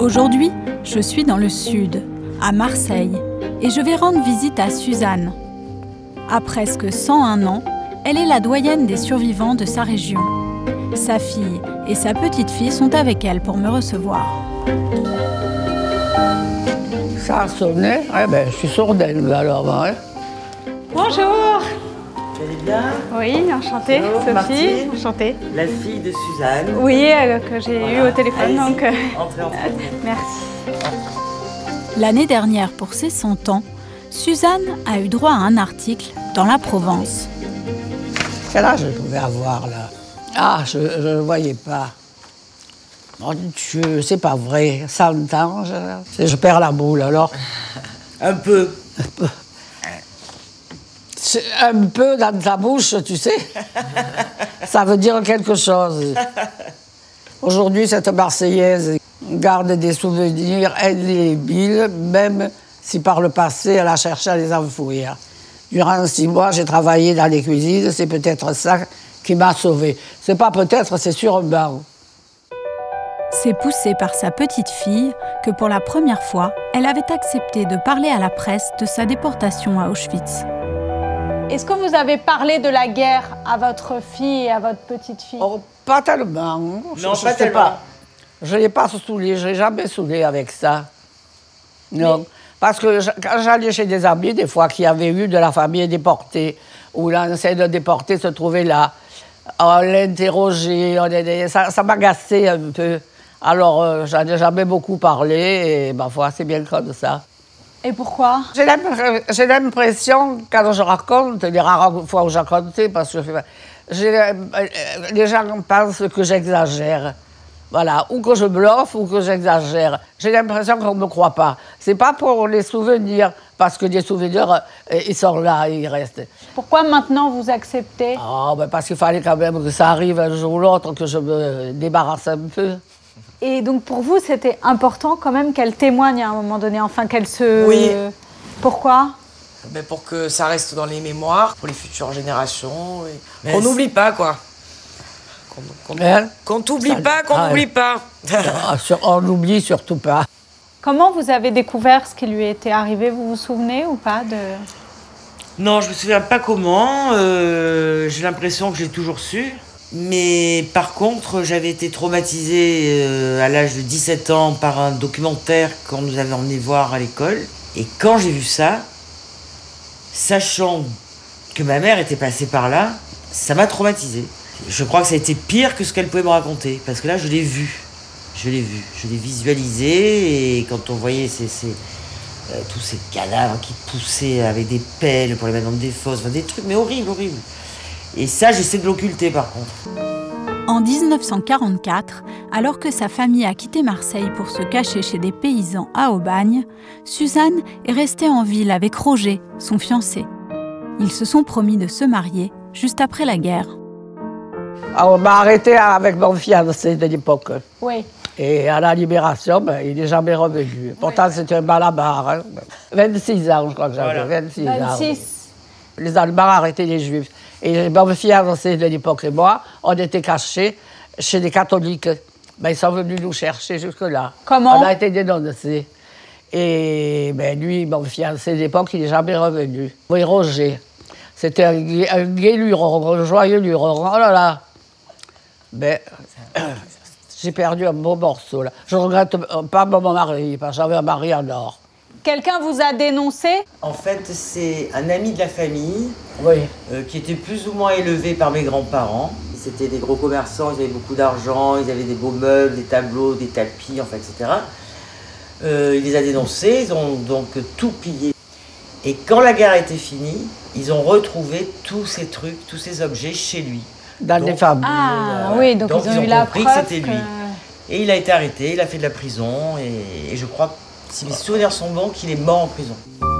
Aujourd'hui, je suis dans le sud, à Marseille, et je vais rendre visite à Suzanne. À presque 101 ans, elle est la doyenne des survivants de sa région. Sa fille et sa petite-fille sont avec elle pour me recevoir. Ça a sonné, je suis sourdaine alors. Hein. Bonjour. Vous allez bien? Oui, enchantée, Bonjour, Sophie, Martine, enchantée. La fille de Suzanne. Oui, que j'ai eu au téléphone, donc... Entrez. Merci. L'année dernière, pour ses 100 ans, Suzanne a eu droit à un article dans la Provence. Quel âge je pouvais avoir là? Ah, je ne voyais pas. Mon Dieu, c'est pas vrai. 100 ans, je perds la boule alors. Un peu. Un peu dans ta bouche, tu sais. Ça veut dire quelque chose. Aujourd'hui, cette Marseillaise garde des souvenirs indélébiles, même si par le passé, elle a cherché à les enfouir. Durant 6 mois, j'ai travaillé dans les cuisines. C'est peut-être ça qui m'a sauvée. C'est pas peut-être, c'est sûrement. C'est poussé par sa petite-fille que pour la première fois, elle avait accepté de parler à la presse de sa déportation à Auschwitz. Est-ce que vous avez parlé de la guerre à votre fille et à votre petite-fille? Oh, pas tellement. Non, pas tellement. Je ne l'ai pas saoulée, je ne l'ai jamais saoulée avec ça. Non. Parce que quand j'allais chez des amis, des fois, qui avaient eu de la famille déportée, où l'ancien déporté se trouvait là, on l'interrogeait, ça m'agaçait un peu. Alors, j'en ai jamais beaucoup parlé, et ma foi, c'est bien comme ça. Et pourquoi? J'ai l'impression, quand je raconte, les rares fois où j'ai raconté, parce que les gens pensent que j'exagère. Voilà, ou que je bluffe, ou que j'exagère. J'ai l'impression qu'on ne me croit pas. C'est pas pour les souvenirs, parce que les souvenirs, ils sont là, ils restent. Pourquoi maintenant vous acceptez? Parce qu'il fallait quand même que ça arrive un jour ou l'autre, que je me débarrasse un peu. Et donc pour vous, c'était important quand même qu'elle témoigne à un moment donné, enfin qu'elle se... Oui. Pourquoi? Pour que ça reste dans les mémoires, pour les futures générations. Qu'on n'oublie pas, quoi. Qu'on t'oublie pas, qu'on n'oublie pas. On n'oublie surtout pas. Comment vous avez découvert ce qui lui était arrivé? Vous vous souvenez ou pas de... Non, je me souviens pas comment. J'ai l'impression que j'ai toujours su. Mais par contre, j'avais été traumatisée à l'âge de 17 ans par un documentaire qu'on nous avait emmené voir à l'école. Et quand j'ai vu ça, sachant que ma mère était passée par là, ça m'a traumatisée. Je crois que ça a été pire que ce qu'elle pouvait me raconter. Parce que là, je l'ai vu. Je l'ai visualisé. Et quand on voyait tous ces cadavres qui poussaient avec des pelles pour les mettre dans des fosses, des trucs, mais horribles. Et ça, j'essaie de l'occulter, par contre. En 1944, alors que sa famille a quitté Marseille pour se cacher chez des paysans à Aubagne, Suzanne est restée en ville avec Roger, son fiancé. Ils se sont promis de se marier juste après la guerre. On m'a arrêté avec mon fiancé de l'époque. Oui. Et à la Libération, il n'est jamais revenu. Pourtant, c'était un malabar. Hein. 26 ans, je crois que j'avais. Voilà. 26 26. ans. Les Allemands arrêtaient les Juifs. Et mon fiancé de l'époque et moi, on était cachés chez les catholiques. Ils sont venus nous chercher jusque-là. Comment? On a été dénoncés. Et lui, mon fiancé de l'époque, il n'est jamais revenu. Oui, Roger. C'était un gai luron, un joyeux luron. Oh là là! J'ai perdu un beau morceau, là. Je ne regrette pas mon mari, parce que j'avais un mari en or. Quelqu'un vous a dénoncé? En fait, c'est un ami de la famille Oui. qui était plus ou moins élevé par mes grands-parents. C'était des gros commerçants, ils avaient beaucoup d'argent, ils avaient des beaux meubles, des tableaux, des tapis, etc. Il les a dénoncés, ils ont donc tout pillé. Et quand la guerre a été finie, ils ont retrouvé tous ces trucs, tous ces objets chez lui. Dans les familles. Ah oui, donc ils ont eu la compris preuve que c'était lui. Et il a été arrêté, il a fait de la prison, et je crois, si mes souvenirs sont bons, qu'il est mort en prison.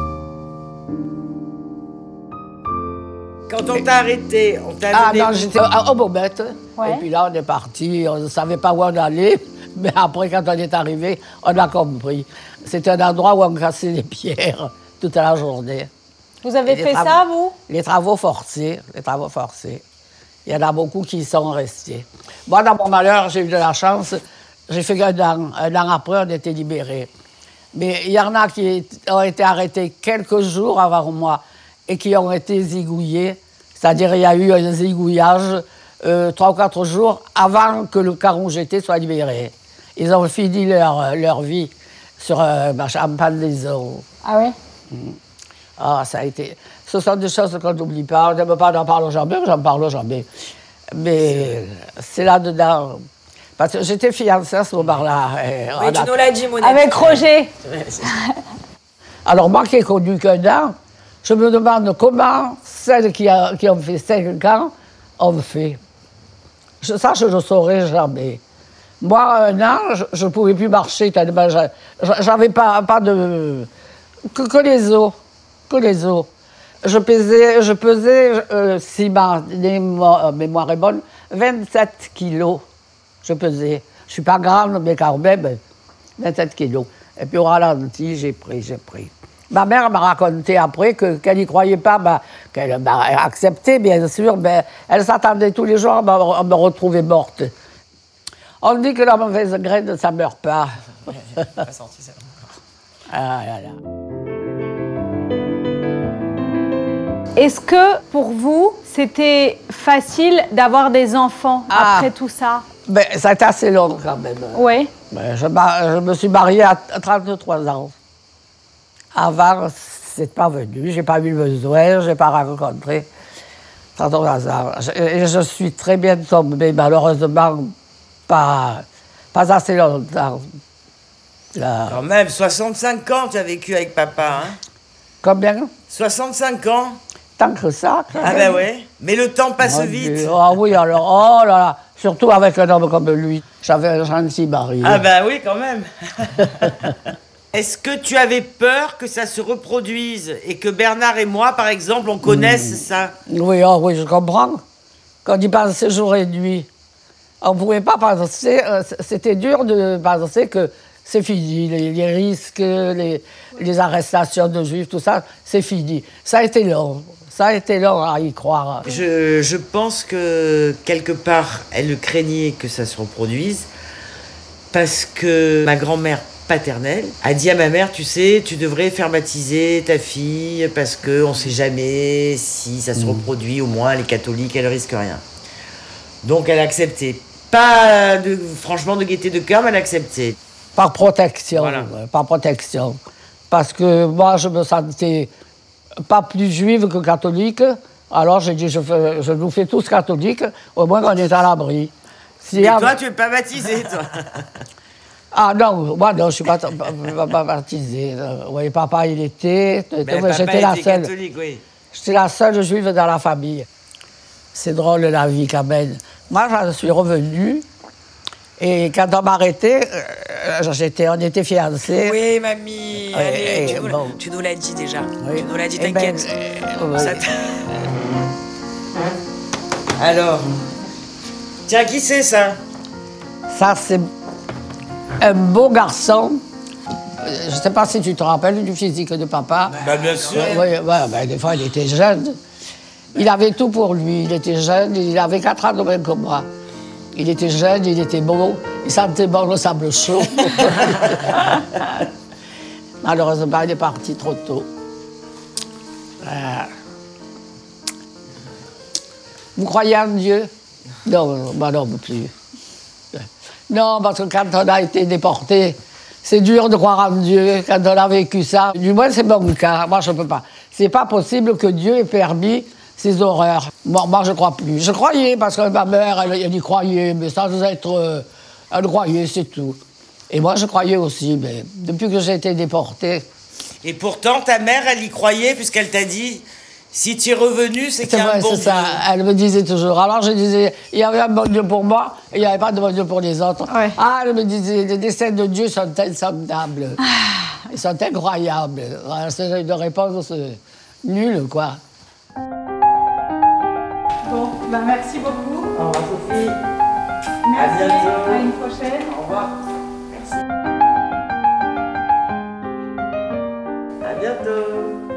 Quand on t'a arrêté, on t'a non, j'étais au Bobette. Ouais. Et puis là, on est parti. On ne savait pas où on allait. Mais après, quand on est arrivé, on a compris. C'était un endroit où on cassait les pierres toute la journée. Vous avez fait ça, vous? Les travaux forcés. Il y en a beaucoup qui y sont restés. Moi, dans mon malheur, j'ai eu de la chance. J'ai fait un an. Un an après, on était libérés. Mais il y en a qui ont été arrêtés quelques jours avant moi et qui ont été zigouillés. C'est-à-dire il y a eu un zigouillage 3 ou 4 jours avant que le camp où j'étais soit libéré. Ils ont fini leur vie sur Champagne des Eaux. Ah oui? Ah, ça a été... Ce sont des choses qu'on n'oublie pas. On n'aime pas d'en parler jamais, j'en parle jamais. Mais c'est là-dedans. Parce que j'étais fiancée à ce moment-là. Oui, tu nous l'as dit, Monette. Avec Roger. Alors, moi qui ai connu qu'un an, je me demande comment celles qui ont fait 5 ans ont fait. Ça, je ne saurais jamais. Moi, un an, je ne pouvais plus marcher tellement j'avais pas de... Que les os. Que les os. Je pesais si ma mémoire est bonne, 27 kilos. Je pesais. Je ne suis pas grande, mais quand même, 27 kilos. Et puis au ralenti, j'ai pris. Ma mère m'a raconté après qu'elle n'y croyait pas, qu'elle m'a accepté, bien sûr, mais elle s'attendait tous les jours à me retrouver morte. On dit que la mauvaise graine, ça ne meurt pas. Pas senti ça. Ah là là. Est-ce que pour vous, c'était facile d'avoir des enfants après tout ça? Ben, ça a été assez long quand même. Oui. Ben, je me suis mariée à 33 ans. Avant, c'est pas venu, j'ai pas eu besoin, j'ai pas rencontré. 33 ans. Je suis très bien tombée, malheureusement, pas assez longtemps. Là. Quand même, 65 ans tu as vécu avec papa, hein? Combien? 65 ans? Tant que ça. Ah ben ouais, mais le temps passe vite. Ah oui, alors, oh là là, surtout avec un homme comme lui. J'avais un gentil mari. Ah ben oui, quand même. Est-ce que tu avais peur que ça se reproduise et que Bernard et moi, par exemple, on connaisse ça? Oui, oh oui, je comprends. Quand il pensait jour et nuit, on ne pouvait pas penser, c'était dur de penser que c'est fini, les risques, les arrestations de juifs, tout ça, c'est fini. Ça a été long. Ça a été long à y croire. Je pense que, quelque part, elle craignait que ça se reproduise parce que ma grand-mère paternelle a dit à ma mère, tu sais, tu devrais faire baptiser ta fille parce qu'on ne sait jamais si ça se reproduit, au moins les catholiques, elle ne risque rien. Donc elle a accepté. Pas franchement de gaieté de cœur, mais elle a accepté. Par protection, Voilà. par protection. Parce que moi, je me sentais pas plus juive que catholique. Alors j'ai dit, je nous fais tous catholiques, au moins on est à l'abri. Et toi, tu n'es pas baptisé, toi? Ah non, moi non, je ne suis pas baptisée. Oui, papa, il était. J'étais la seule. Catholique, oui. J'étais la seule juive dans la famille. C'est drôle la vie quand même. Moi, je suis revenue. Et quand on m'a arrêté, on était fiancés. Oui, mamie. Allez, bon. tu nous l'as dit déjà. Oui. Tu nous l'as dit, Eh ben, t'inquiète. oui. Alors, tiens, qui c'est ça? Ça, c'est un beau garçon. Je ne sais pas si tu te rappelles du physique de papa. Bah, bien sûr. Oui, ouais, des fois, il était jeune. Il avait tout pour lui. Il était jeune, il avait 4 ans de moins que moi. Il était jeune, il était beau, il sentait bon le sable chaud. Malheureusement, il est parti trop tôt. Vous croyez en Dieu? Non, moi non plus. Non, parce que quand on a été déporté, c'est dur de croire en Dieu quand on a vécu ça. Du moins, c'est mon cas. Moi, je ne peux pas. C'est pas possible que Dieu ait permis ces horreurs. Moi, je ne crois plus. Je croyais, parce que ma mère, elle y croyait, mais sans être... elle croyait, c'est tout. Et moi, je croyais aussi, mais depuis que j'ai été déportée... Et pourtant, ta mère, elle y croyait, puisqu'elle t'a dit, si tu es revenu, c'est qu'il y a un bon c'est Dieu. ça, elle me disait toujours. Alors, je disais, il y avait un bon Dieu pour moi, et il n'y avait pas de bon Dieu pour les autres. Ouais. Ah, elle me disait, les desseins de Dieu sont insondables. Ils sont incroyables. Voilà, c'est une réponse nulle, quoi. Bon, ben merci beaucoup. Au revoir, Sophie. Merci. À bientôt. À une prochaine. Au revoir. Merci. À bientôt.